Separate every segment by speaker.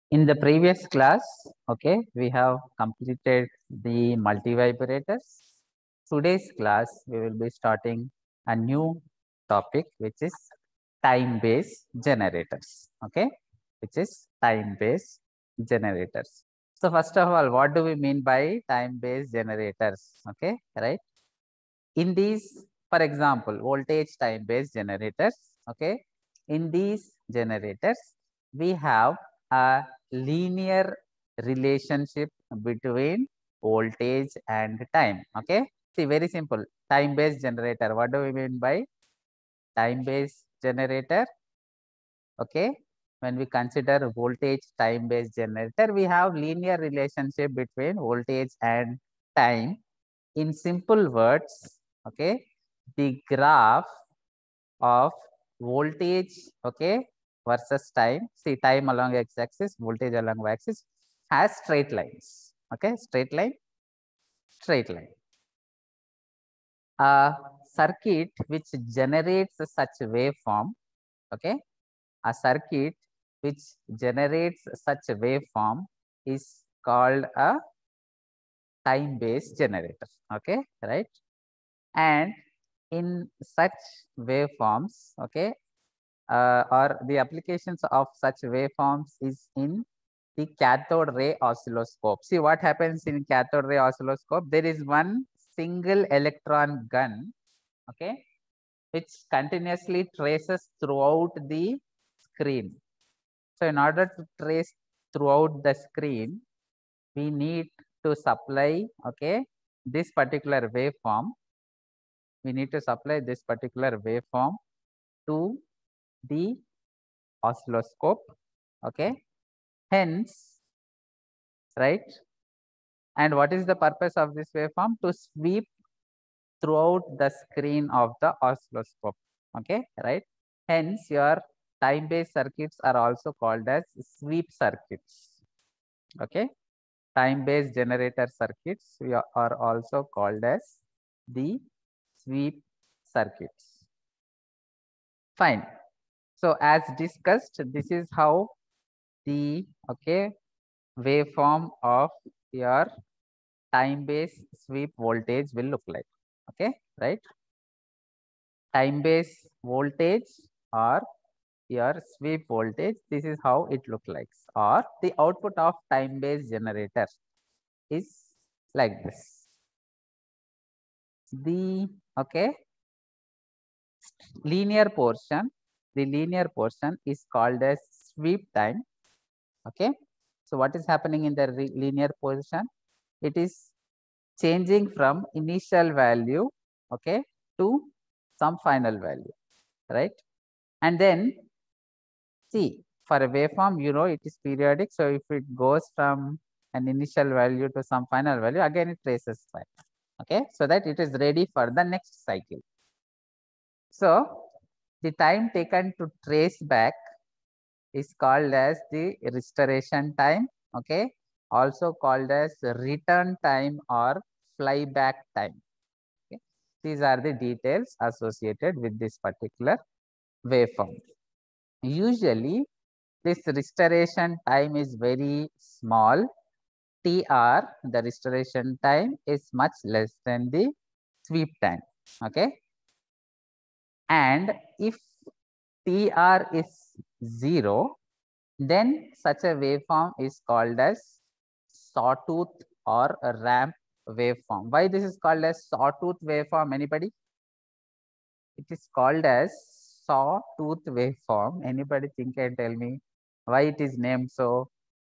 Speaker 1: In the previous class, okay, we have completed the multivibrators. Today's class, we will be starting a new topic, which is time-based generators, okay, which is time-based generators. So first of all, what do we mean by time-based generators? Okay, right? In these, for example, voltage time-based generators, okay, in these generators, we have a linear relationship between voltage and time. Okay, see, very simple. Time-based generator. What do we mean by time-based generator? Okay, when we consider voltage time-based generator, we have linear relationship between voltage and time. In simple words, okay, the graph of voltage, okay, versus time. See, time along x-axis, voltage along y-axis has straight lines. Okay, straight line, straight line. A circuit which generates such waveform, okay, a circuit which generates such a waveform is called a time-based generator. Okay, right? And in such waveforms, okay, or the applications of such waveforms is in the cathode ray oscilloscope. See what happens in cathode ray oscilloscope. There is one single electron gun, okay, which continuously traces throughout the screen. So in order to trace throughout the screen, we need to supply, okay, this particular waveform. We need to supply this particular waveform to the oscilloscope, okay. Hence, right, and what is the purpose of this waveform? To sweep throughout the screen of the oscilloscope, okay, right. Hence, your time-based circuits are also called as sweep circuits, okay. Time-based generator circuits are also called as the sweep circuits. Fine. So as discussed, this is how the, okay, waveform of your time-based sweep voltage will look like. Okay, right? Time-based voltage or your sweep voltage, this is how it look like. Or the output of time-based generator is like this. The, okay, linear portion, the linear portion is called as sweep time. Okay, so what is happening in the linear portion? It is changing from initial value, okay, to some final value, right? And then see, for a waveform, you know, it is periodic. So if it goes from an initial value to some final value, again it traces back, okay, so that it is ready for the next cycle. So the time taken to trace back is called as the restoration time, okay, also called as return time or flyback time. Okay. These are the details associated with this particular waveform. Usually, this restoration time is very small. TR, the restoration time, is much less than the sweep time. Okay, and if TR is 0, then such a waveform is called as sawtooth or a ramp waveform. Why this is called as sawtooth waveform? Anybody? It is called as sawtooth waveform. Anybody think and tell me why it is named so?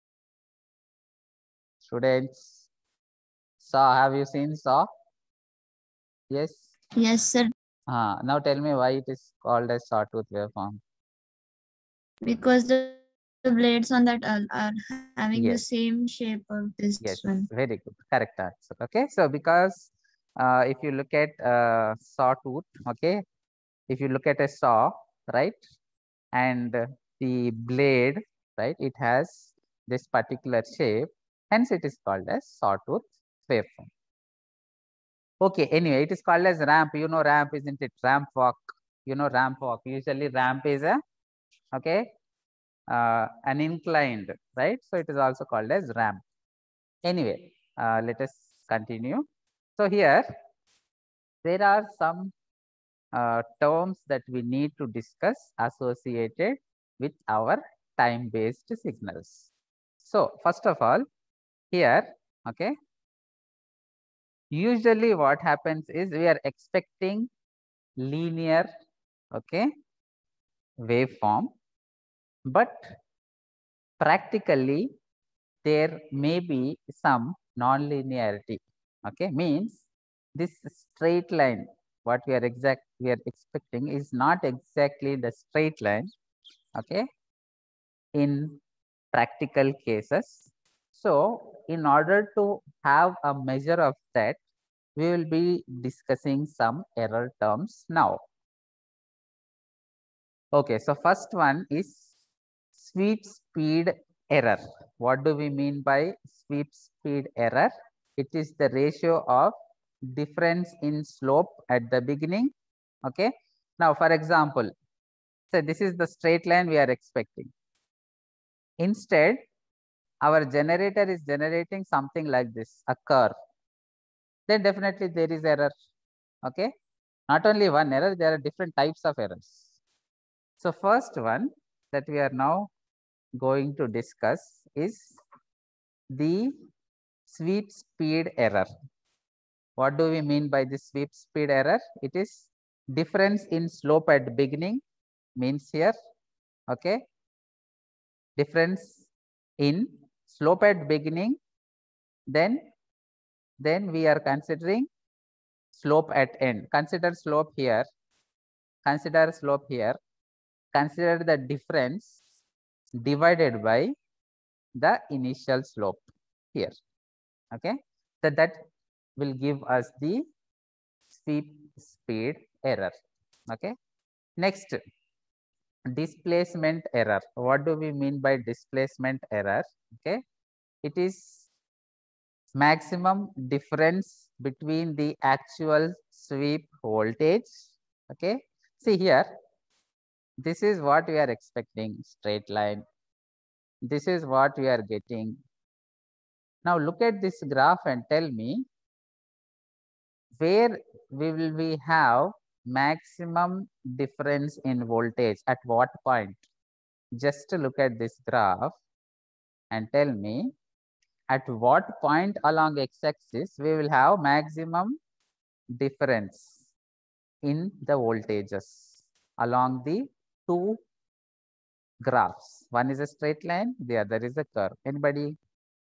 Speaker 1: Students, saw. Have you seen saw? Yes.
Speaker 2: Yes, sir.
Speaker 1: Now tell me why it is called as sawtooth waveform.
Speaker 2: Because the blades on that are having the same
Speaker 1: Yes.
Speaker 2: shape of this one.
Speaker 1: Yes. Very good. Correct answer. Okay. So because if you look at sawtooth, okay, if you look at a saw, right, and the blade, right, it has this particular shape, hence it is called as sawtooth waveform. Okay, anyway, it is called as ramp. You know ramp, isn't it? Ramp walk. You know ramp walk. Usually ramp is a, okay, an inclined, right? So it is also called as ramp. Anyway, let us continue. So here there are some terms that we need to discuss associated with our time-based signals. So first of all, here, okay, usually what happens is we are expecting linear, okay, waveform, but practically there may be some non-linearity. Okay, means this straight line what we are expecting is not exactly the straight line, okay, in practical cases. So in order to have a measure of that, we will be discussing some error terms now. Okay, so first one is sweep speed error. What do we mean by sweep speed error? It is the ratio of difference in slope at the beginning. Okay. Now, for example, so this is the straight line we are expecting. Instead, our generator is generating something like this, a curve. Then definitely there is error. Okay. Not only one error, there are different types of errors. So first one that we are now going to discuss is the sweep speed error. What do we mean by this sweep speed error? It is difference in slope at beginning, means here, okay, difference in slope at beginning, then we are considering slope at end. Consider slope here, consider slope here, consider the difference divided by the initial slope here, okay. So that will give us the sweep speed error, okay. Next, displacement error. What do we mean by displacement error? Okay, it is maximum difference between the actual sweep voltage. Okay, see here, this is what we are expecting, straight line. This is what we are getting. Now look at this graph and tell me where we have maximum difference in voltage, at what point? Just look at this graph and tell me at what point along x-axis we will have maximum difference in the voltages along the two graphs. One is a straight line, the other is a curve. Anybody?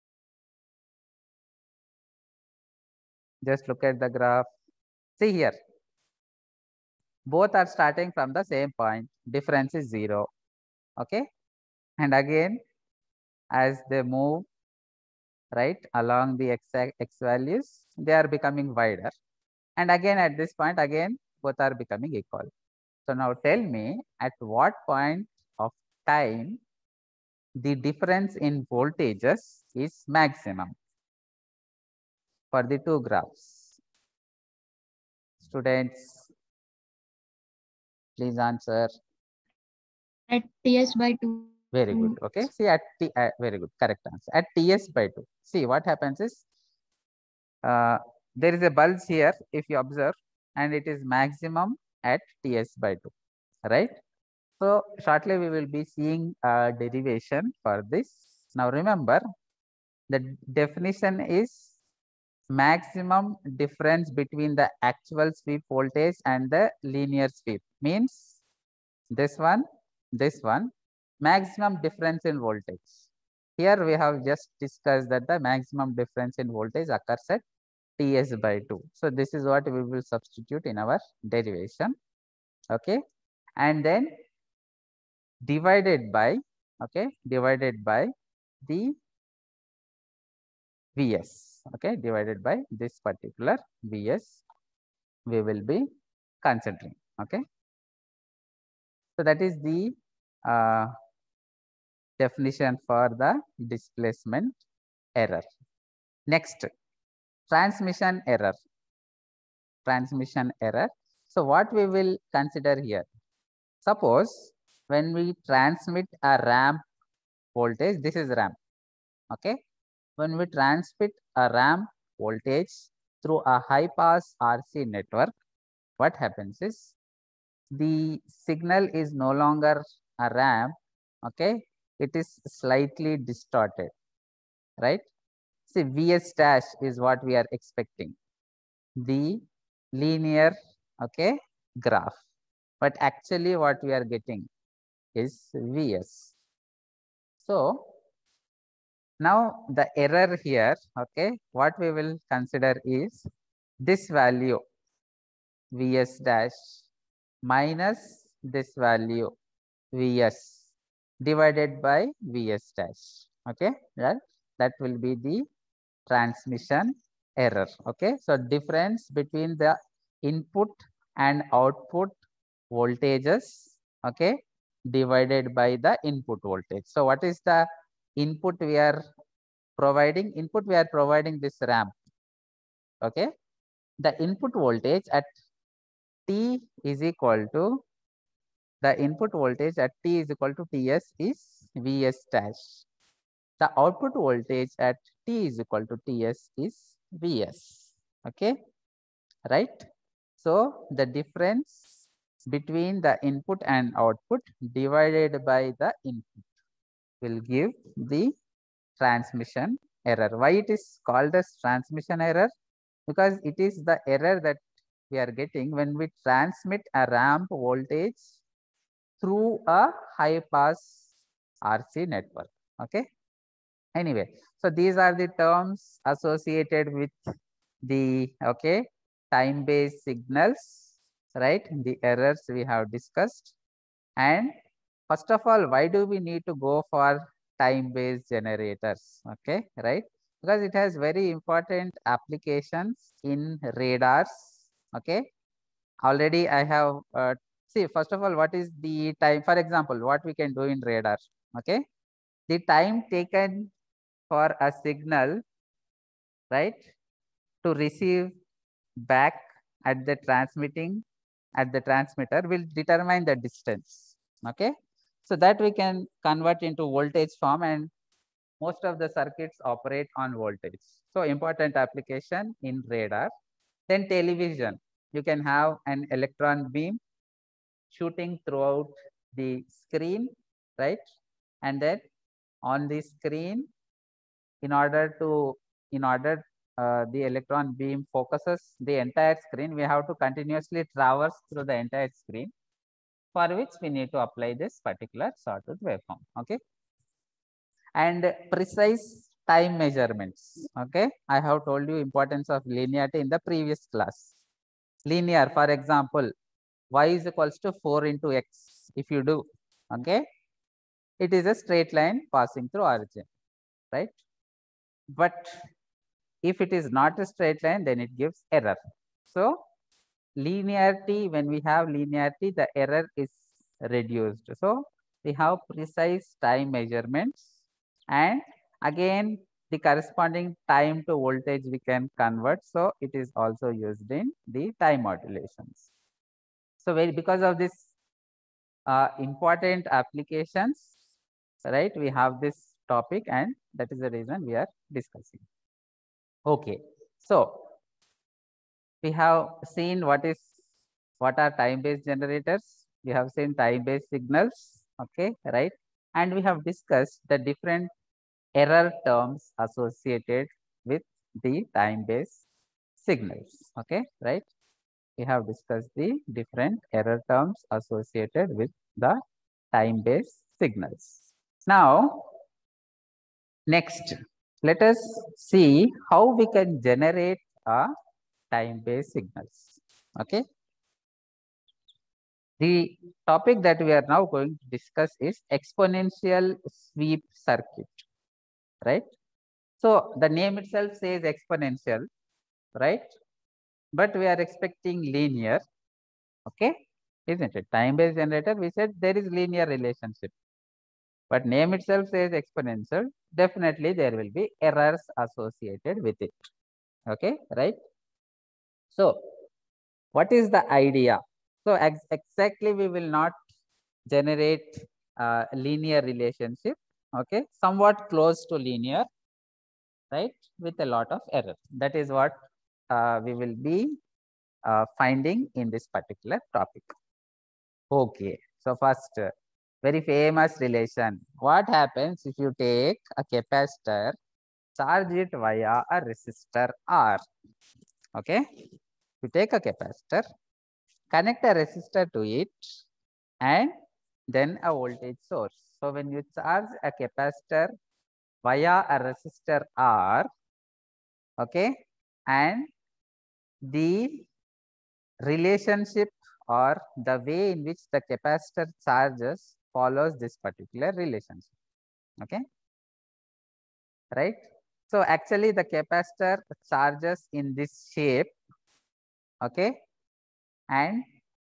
Speaker 1: Just look at the graph. See here, both are starting from the same point. Difference is 0. Okay, and again as they move right along the x values, they are becoming wider, and again at this point again both are becoming equal. So now tell me at what point of time the difference in voltages is maximum for the two graphs. Students, please answer.
Speaker 2: At Ts by 2.
Speaker 1: Very good. Okay, see at T, very good, correct answer. At Ts by 2. See what happens is there is a pulse here if you observe, and it is maximum at Ts by 2, right? So shortly we will be seeing a derivation for this. Now remember, the definition is maximum difference between the actual sweep voltage and the linear sweep, means this one, maximum difference in voltage. Here we have just discussed that the maximum difference in voltage occurs at Ts by 2. So this is what we will substitute in our derivation, okay, and then divided by, okay, divided by the Vs, okay, divided by this particular Vs we will be considering, okay. So that is the definition for the displacement error. Next, transmission error. Transmission error. So what we will consider here, suppose when we transmit a ramp voltage, this is ramp. Okay, when we transmit a ramp voltage through a high pass RC network, what happens is the signal is no longer a ramp. Okay, it is slightly distorted, right? See, Vs dash is what we are expecting, the linear, okay, graph, but actually what we are getting is Vs. So now the error here, okay, what we will consider is this value Vs dash minus this value Vs divided by Vs dash. Okay, that will be the transmission error. Okay, so difference between the input and output voltages, okay, divided by the input voltage. So what is the input we are providing? Input we are providing this ramp. Okay, the input voltage at T is equal to the input voltage at T is equal to Ts is Vs dash. The output voltage at T is equal to Ts is Vs. Okay, right? So the difference between the input and output divided by the input will give the transmission error. Why it is called as transmission error? Because it is the error that we are getting when we transmit a ramp voltage through a high pass RC network. Okay. Anyway, so these are the terms associated with the, okay, time based signals, right? The errors we have discussed. And first of all, why do we need to go for time based generators? Okay, right? Because it has very important applications in radars. Okay, already I have see, first of all, what is the time? For example, what we can do in radar? Okay, the time taken for a signal, right, to receive back at the transmitting at the transmitter will determine the distance. Okay, so that we can convert into voltage form, and most of the circuits operate on voltage. So important application in radar. Then television, you can have an electron beam shooting throughout the screen, right? And then on the screen, in order the electron beam focuses the entire screen, we have to continuously traverse through the entire screen, for which we need to apply this particular sawtooth waveform. Okay, and precise time measurements. Okay, I have told you importance of linearity in the previous class. Linear, for example, y is equals to 4 into x. If you do, okay, it is a straight line passing through origin, right? But if it is not a straight line, then it gives error. So linearity, when we have linearity, the error is reduced. So we have precise time measurements, and again the corresponding time to voltage we can convert. So it is also used in the time modulations. So because of this important applications, right, we have this topic, and that is the reason we are discussing. Okay, so we have seen what are time based generators, we have seen time based signals, okay, right, and we have discussed the different error terms associated with the time based signals. Okay, right, we have discussed the different error terms associated with the time based signals. Now next, let us see how we can generate a time based signals. Okay, the topic that we are now going to discuss is exponential sweep circuit, right? So the name itself says exponential, right? But we are expecting linear, okay, isn't it? Time based generator, we said there is linear relationship, but name itself says exponential. Definitely there will be errors associated with it. Okay, right? So what is the idea? So exactly we will not generate a linear relationship, okay, somewhat close to linear, right, with a lot of error. That is what we will be finding in this particular topic. Okay, so first, very famous relation. What happens if you take a capacitor, charge it via a resistor R? Okay, you take a capacitor, connect a resistor to it, and then a voltage source. So when you charge a capacitor via a resistor R, okay, and the relationship or the way in which the capacitor charges follows this particular relationship, okay, right. So actually the capacitor charges in this shape, okay, and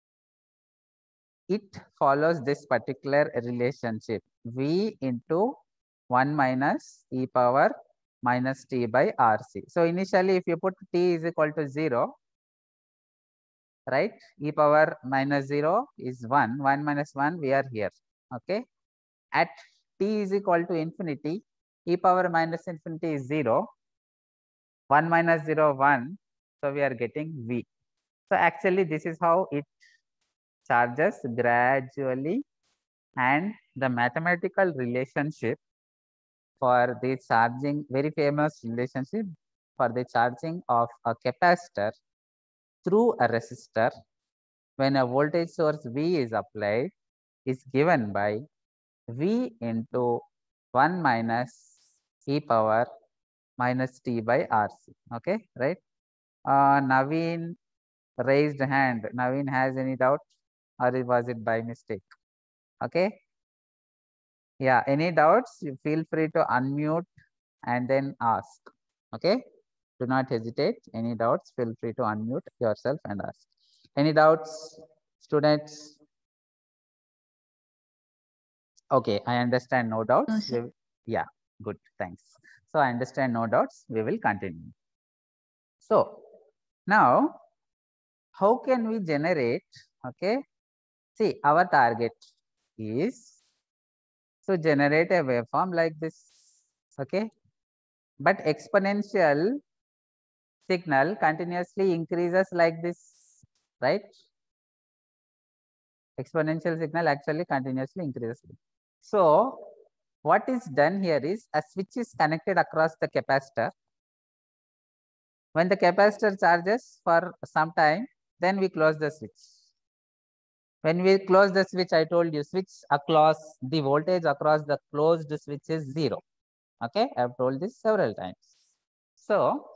Speaker 1: it follows this particular relationship V into 1 minus e power minus t by RC. So initially if you put t is equal to 0, right, e power minus 0 is 1, 1 minus 1 we are here, okay. At t is equal to infinity, e power minus infinity is 0, 1 minus 0, 1, so we are getting V. So actually this is how it charges gradually, and the mathematical relationship for the charging, very famous relationship for the charging of a capacitor through a resistor when a voltage source V is applied is given by V into 1 minus e power minus t by RC. Okay, right? Naveen raised hand. Naveen has any doubt, or was it by mistake? Okay. Yeah, any doubts? You feel free to unmute and then ask. Okay. Do not hesitate. Any doubts? Feel free to unmute yourself and ask. Any doubts, students? Okay, I understand. No doubts.
Speaker 2: No, sir.
Speaker 1: Yeah, good. Thanks. So I understand. No doubts. We will continue. So now, how can we generate? Okay. See, our target is to generate a waveform like this. Okay. But exponential signal continuously increases like this, right? Exponential signal actually continuously increases. So what is done here is a switch is connected across the capacitor. When the capacitor charges for some time, then we close the switch. When we close the switch, I told you switch across the voltage across the closed switch is 0. Okay, I have told this several times. So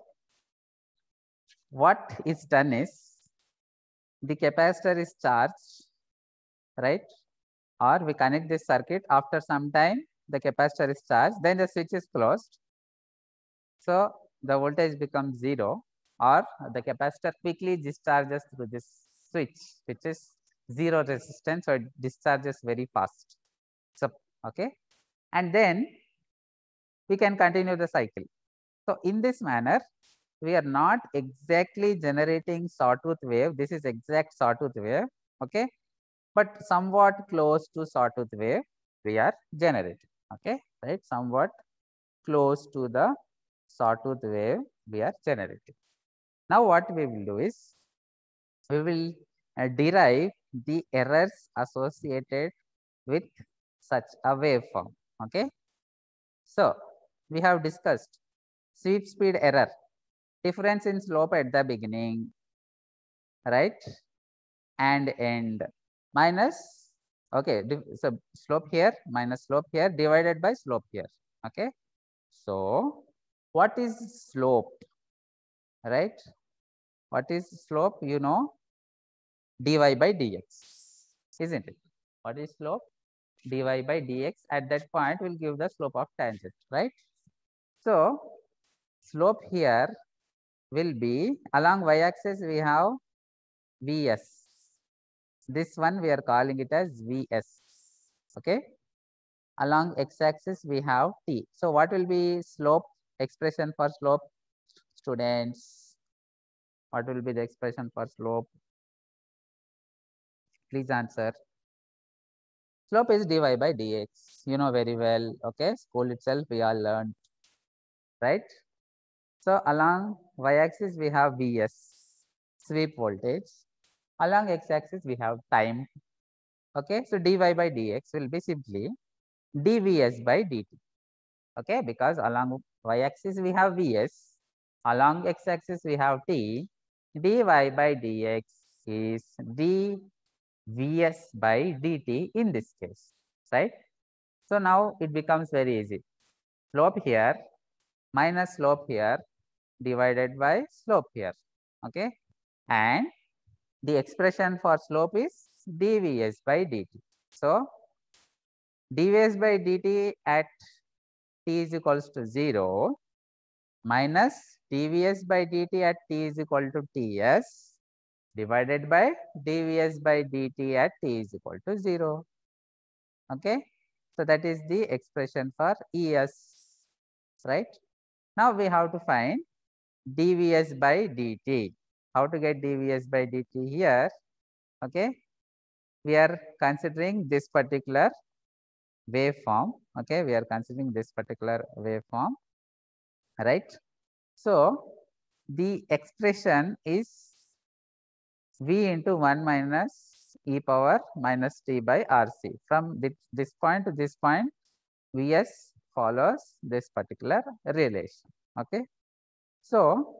Speaker 1: what is done is the capacitor is charged, right? Or we connect this circuit. After some time, the capacitor is charged, then the switch is closed. So the voltage becomes 0, or the capacitor quickly discharges through this switch, which is 0 resistance, so it discharges very fast. So okay, and then we can continue the cycle. So in this manner, we are not exactly generating sawtooth wave. This is exact sawtooth wave, okay, but somewhat close to sawtooth wave we are generating, okay, right, somewhat close to the sawtooth wave we are generating. Now what we will do is we will derive the errors associated with such a waveform, okay. So we have discussed sweep speed error, difference in slope at the beginning, right, and end, minus, okay, so slope here minus slope here divided by slope here, okay. So what is slope, right? What is slope? You know, dy by dx, isn't it? What is slope? Dy by dx. At that point will give the slope of tangent, right? So slope here will be along y-axis we have vs. This one we are calling it as vs, okay. Along x-axis we have t. So what will be slope, expression for slope, students? What will be the expression for slope? Please answer. Slope is dy by dx. You know very well. Okay, school itself we all learned, right? So along y-axis we have Vs, sweep voltage. Along x-axis we have time. Okay, so dy by dx will be simply dvs by dt. Okay, because along y-axis we have Vs, along x-axis we have t. Dy by dx is dvs by dt in this case, right? So now it becomes very easy. Slope here minus slope here divided by slope here. Okay, and the expression for slope is dvs by dt. So dvs by dt at t is equals to 0 minus dvs by dt at t is equal to ts divided by dvs by dt at t is equal to 0. Okay, so that is the expression for es, right? Now we have to find dvs by dt. How to get dvs by dt here? Okay, we are considering this particular waveform. Okay, we are considering this particular waveform, right? So the expression is v into 1 minus e power minus t by rc. From this point to this point, vs follows this particular relation. Okay, so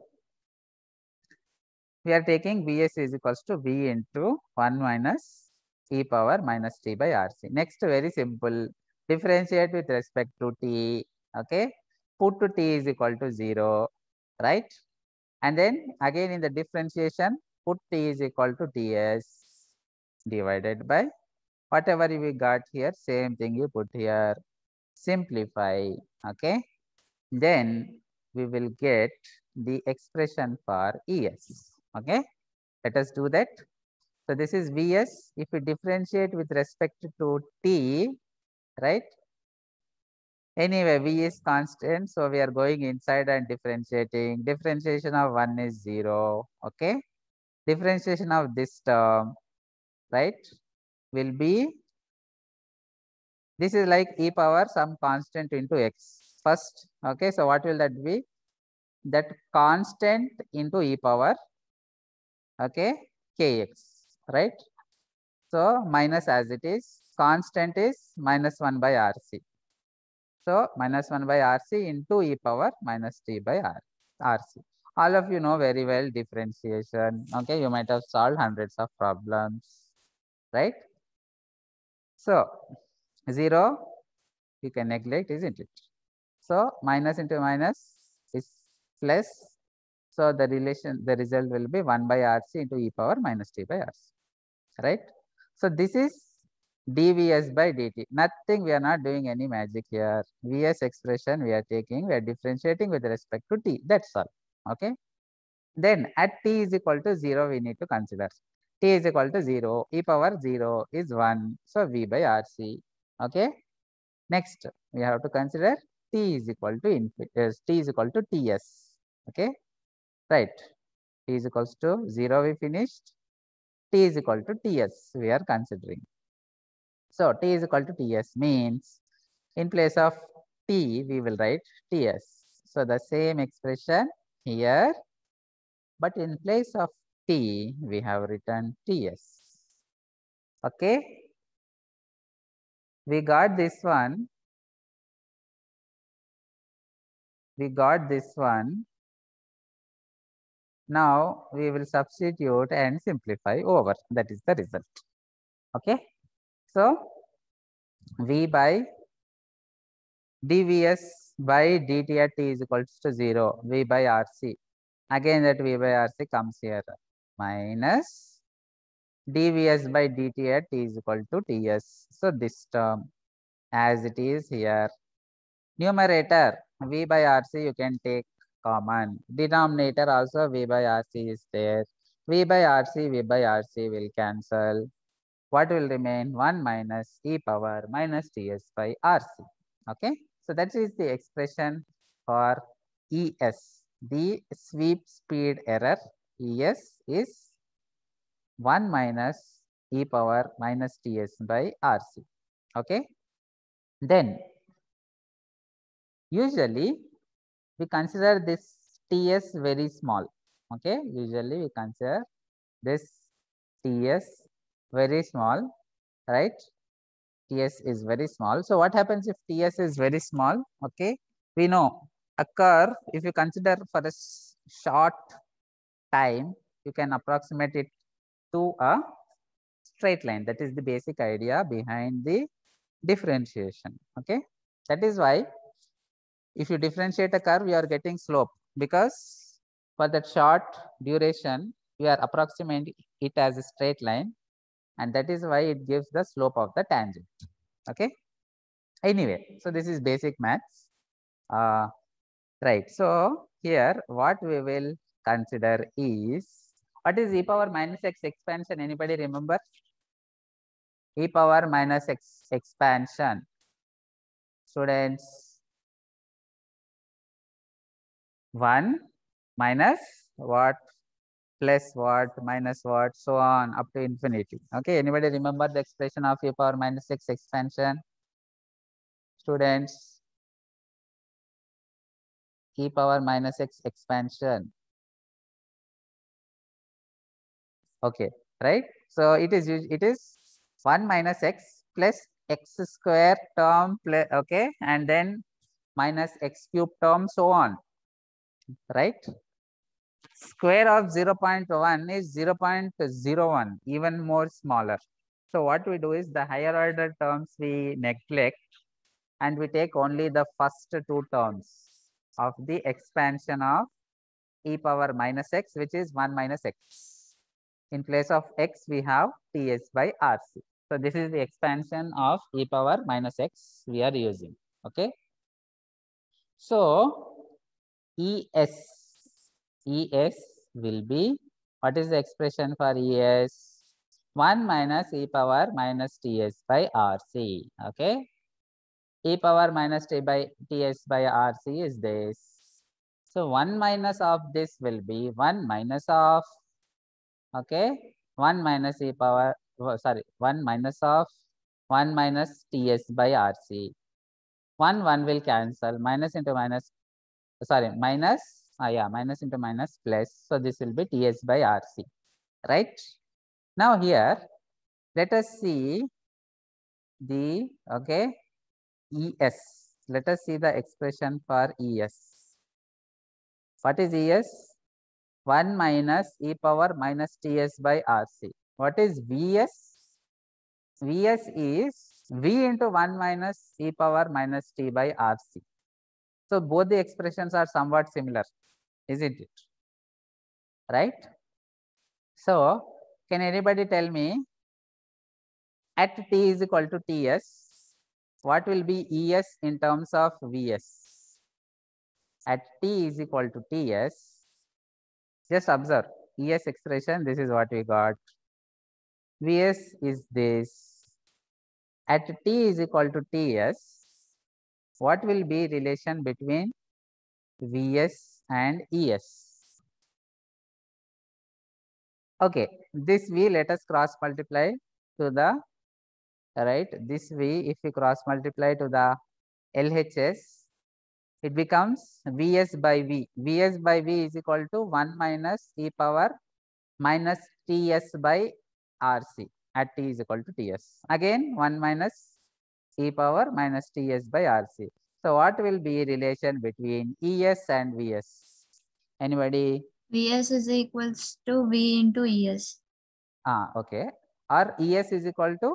Speaker 1: we are taking Vs is equals to V into 1 minus e power minus t by Rc. Next, very simple, differentiate with respect to t. Okay, put to t is equal to 0, right? And then again in the differentiation, put t is equal to ts divided by whatever we got here, same thing you put here, simplify. Okay, then we will get the expression for Es. Okay, let us do that. So this is Vs. If we differentiate with respect to t, right? Anyway, V is constant, so we are going inside and differentiating. Differentiation of 1 is 0. Okay, differentiation of this term, right, will be, this is like e power some constant into x first. Okay, so what will that be? That constant into e power, okay, kx, right? So minus as it is, constant is minus 1 by rc. So minus 1 by rc into e power minus t by rc. All of you know very well differentiation. Okay, you might have solved hundreds of problems, right? So 0 you can neglect, isn't it? So minus into minus is plus. So the result will be 1 by rc into e power minus t by rc, right? So this is dvs by dt. Nothing, we are not doing any magic here. Vs expression we are taking, we are differentiating with respect to t. That's all. Okay. Then at t is equal to 0, we need to consider t is equal to 0, e power 0 is 1. So v by rc. Okay. Next, we have to consider t is equal to t is equal to ts. Okay. Right. T is equals to 0, we finished. T is equal to ts, we are considering. So t is equal to ts means in place of t, we will write ts. So the same expression here, but in place of t, we have written ts. Okay. We got this one. We got this one. Now we will substitute and simplify over. That is the result. Okay. So v by dvs by dt at t is equals to 0. V by rc. Again that v by rc comes here. Minus dvs by dt at t is equal to ts. So this term as it is here. Numerator v by rc you can take common. Denominator also v by rc is there. V by rc will cancel. What will remain? 1 minus e power minus ts by rc. Okay. So that is the expression for Es. The sweep speed error Es is 1 minus e power minus ts by rc. Okay, then usually we consider this TS very small. Okay, usually we consider this TS very small, right? TS is very small. So what happens if TS is very small? Okay, we know a curve, if you consider for a short time, you can approximate it to a straight line. That is the basic idea behind the differentiation. Okay, that is why if you differentiate a curve, you are getting slope, because for that short duration, you are approximating it as a straight line, and that is why it gives the slope of the tangent. Okay, anyway, so this is basic maths. Right, so here what we will consider is, what is e power minus x expansion? Anybody remember? E power minus x expansion, students. 1 minus what, plus what, minus what, so on up to infinity. Okay, anybody remember the expression of e power minus x expansion? Students, e power minus x expansion. Okay, right? So it is 1 minus x plus x square term plus, okay, and then minus x cube term, so on, right? Square of 0.1 is 0.01, even more smaller. So what we do is the higher order terms we neglect, and we take only the first two terms of the expansion of e power minus x, which is 1 minus x. In place of x, we have Ts by Rc. So this is the expansion of e power minus x we are using. Okay. So ES will be, what is the expression for ES? 1 minus e power minus Ts by Rc. Okay. E power minus T by Ts by Rc is this. So 1 minus of this will be 1 minus of, okay, 1 minus e power, sorry, 1 minus of 1 minus Ts by Rc. 1 will cancel, minus into minus, sorry, minus, yeah, minus into minus plus. So this will be Ts by Rc, right? Now here, let us see the, okay, ES. Let us see the expression for ES. What is ES? 1 minus e power minus Ts by Rc. What is Vs? Vs is V into 1 minus e power minus T by Rc. So both the expressions are somewhat similar, isn't it? Right? So can anybody tell me, at T is equal to Ts, what will be Es in terms of Vs? At T is equal to Ts, just observe Es expression, this is what we got. Vs is this. At T is equal to Ts, what will be relation between Vs and Es? Okay, this V let us cross multiply to the right. This V, if we cross multiply to the LHS, it becomes Vs by V. Vs by V is equal to 1 minus e power minus Ts by Rc at T is equal to Ts. Again 1 minus e power minus Ts by Rc. So what will be relation between Es and Vs? Anybody?
Speaker 2: Vs is equals to V into Es.
Speaker 1: Okay. Or Es is equal to?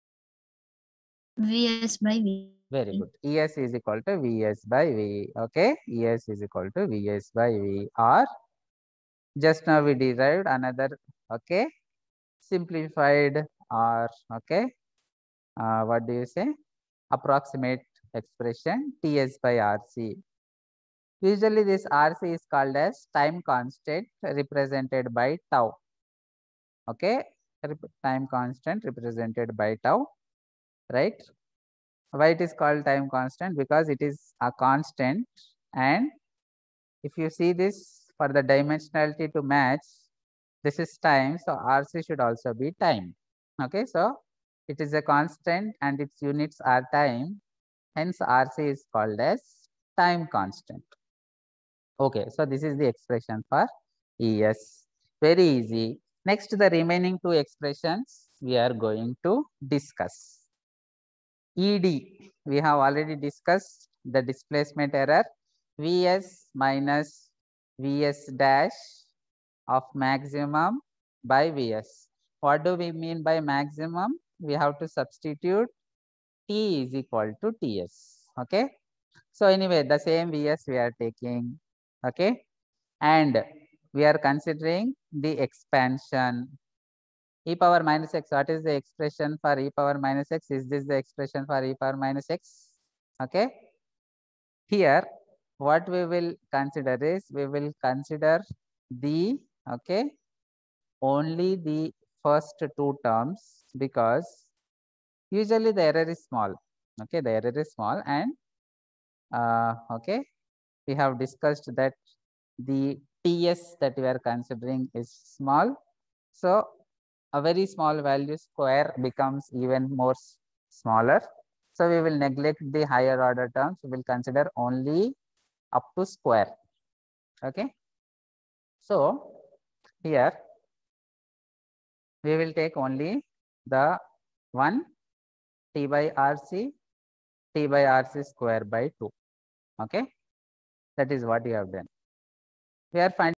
Speaker 2: Vs by V.
Speaker 1: Very good. Es is equal to Vs by V. Okay. Es is equal to Vs by V. Or just now we derived another, okay, simplified, or okay, what do you say, approximate expression Ts by Rc. Usually this Rc is called as time constant represented by tau. Okay, time constant represented by tau, right? Why it is called time constant? Because it is a constant, and if you see this, for the dimensionality to match, this is time, so Rc should also be time. Okay, so It is a constant and its units are time. Hence, RC is called as time constant. Okay, so this is the expression for ES. Very easy. Next, the remaining two expressions we are going to discuss. ED, we have already discussed the displacement error. Vs minus Vs dash of maximum by Vs. What do we mean by maximum? We have to substitute T is equal to Ts. Okay. So anyway, the same Vs we are taking. Okay. And we are considering the expansion. E power minus x, what is the expression for e power minus x? Is this the expression for e power minus x? Okay. Here, what we will consider is, we will consider the, okay, only the first two terms, because usually the error is small. Okay, the error is small, and okay, we have discussed that the Ts that we are considering is small. So a very small value square becomes even more smaller. So we will neglect the higher order terms. We will consider only up to square. Okay. So here we will take only the one T by RC, T by RC square by 2. Okay. That is what we have done. We are finding